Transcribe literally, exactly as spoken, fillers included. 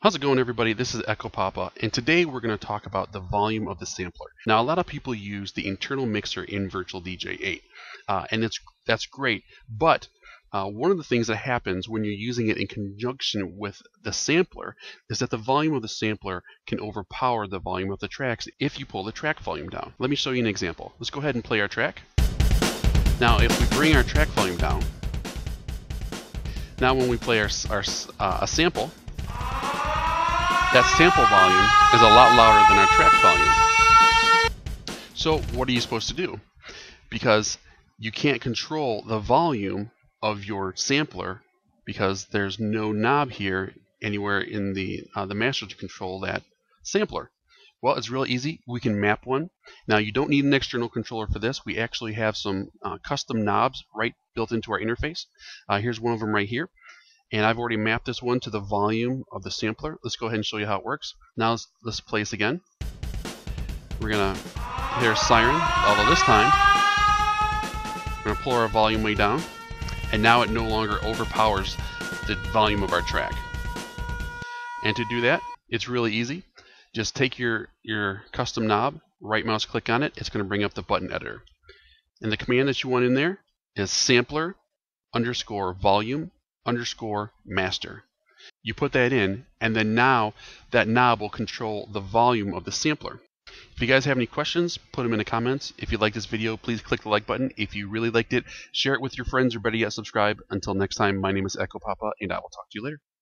How's it going, everybody? This is Echo Papa, and today we're going to talk about the volume of the sampler. Now, a lot of people use the internal mixer in Virtual D J eight, uh, and it's that's great. But uh, one of the things that happens when you're using it in conjunction with the sampler is that the volume of the sampler can overpower the volume of the tracks if you pull the track volume down. Let me show you an example. Let's go ahead and play our track. Now, if we bring our track volume down, now when we play our, our uh, a sample. That sample volume is a lot louder than our track volume. So what are you supposed to do? Because you can't control the volume of your sampler because there's no knob here anywhere in the uh, the master to control that sampler. Well, it's real easy. We can map one. Now, you don't need an external controller for this. We actually have some uh, custom knobs right built into our interface. Uh, here's one of them right here. And I've already mapped this one to the volume of the sampler. Let's go ahead and show you how it works. Now let's, let's play this again. We're going to hear a siren, although this time we're going to pull our volume way down. And now it no longer overpowers the volume of our track. And to do that, it's really easy. Just take your, your custom knob, right mouse click on it. It's going to bring up the button editor. And the command that you want in there is sampler underscore volume underscore master. You put that in, and then now that knob will control the volume of the sampler. If you guys have any questions, put them in the comments. If you like this video, please click the like button. If you really liked it, share it with your friends, or better yet, subscribe. Until next time, my name is Echo Papa, and I will talk to you later.